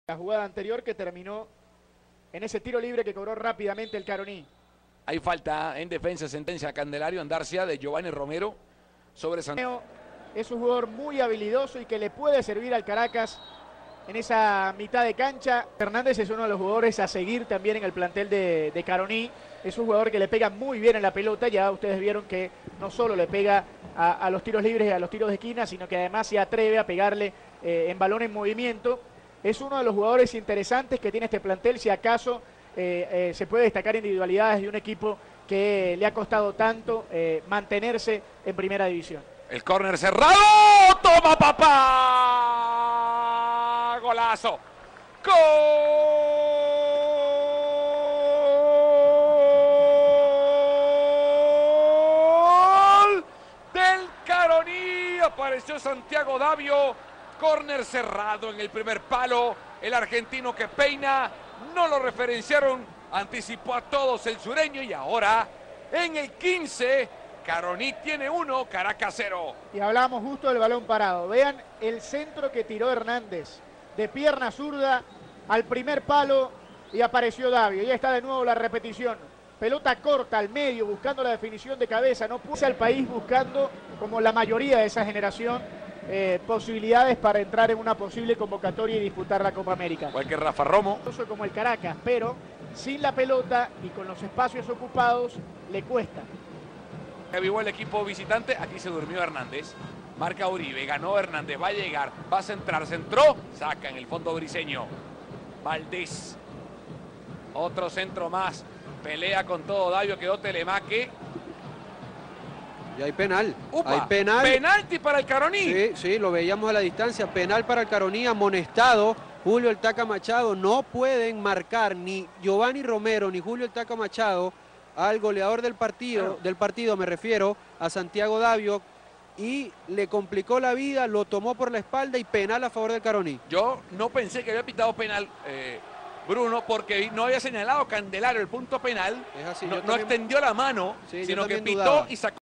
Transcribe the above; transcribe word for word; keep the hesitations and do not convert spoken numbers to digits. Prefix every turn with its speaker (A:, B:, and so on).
A: La jugada anterior que terminó en ese tiro libre que cobró rápidamente el Caroní.
B: Hay falta en defensa, sentencia Candelario Andarcia de Giovanni Romero sobre San...
A: Es un jugador muy habilidoso y que le puede servir al Caracas en esa mitad de cancha. Fernández es uno de los jugadores a seguir también en el plantel de, de Caroní. Es un jugador que le pega muy bien en la pelota. Ya ustedes vieron que no solo le pega a, a los tiros libres y a los tiros de esquina, sino que además se atreve a pegarle eh, en balón en movimiento. Es uno de los jugadores interesantes que tiene este plantel, si acaso eh, eh, se puede destacar individualidades de un equipo que le ha costado tanto eh, mantenerse en primera división.
B: El córner cerrado, toma papá, golazo, gol del Caroní, apareció Santiago Davio, córner cerrado en el primer palo, el argentino que peina, no lo referenciaron, anticipó a todos el sureño y ahora en el quince, Caroní tiene uno, Caracas cero.
A: Y hablamos justo del balón parado. Vean el centro que tiró Hernández de pierna zurda al primer palo y apareció Davio. Ya está de nuevo la repetición. Pelota corta al medio, buscando la definición de cabeza. No puso al país buscando, como la mayoría de esa generación, eh, posibilidades para entrar en una posible convocatoria y disputar la Copa América.
B: Igual que Rafa Romo.
A: Como el Caracas, pero sin la pelota y con los espacios ocupados le cuesta.
B: Avivó el equipo visitante, aquí se durmió Hernández, marca Uribe, ganó Hernández, va a llegar, va a centrar, centró, saca en el fondo briseño, Valdés, otro centro más, pelea con todo Davio, quedó Telemaque.
C: Y hay penal,
B: Upa,
C: hay penal.
B: Penalti para el Caroní.
C: Sí, sí, lo veíamos a la distancia, penal para el Caroní, amonestado. Julio el Taca Machado, no pueden marcar ni Giovanni Romero ni Julio el Taca Machado al goleador del partido, claro. del partido me refiero a Santiago Davio, y le complicó la vida, lo tomó por la espalda y penal a favor del Caroní.
B: Yo no pensé que había pitado penal eh, Bruno, porque no había señalado Candelario el punto penal,
C: es así,
B: no,
C: también,
B: no extendió la mano,
C: sí,
B: sino que pitó
C: dudaba.
B: y sacó.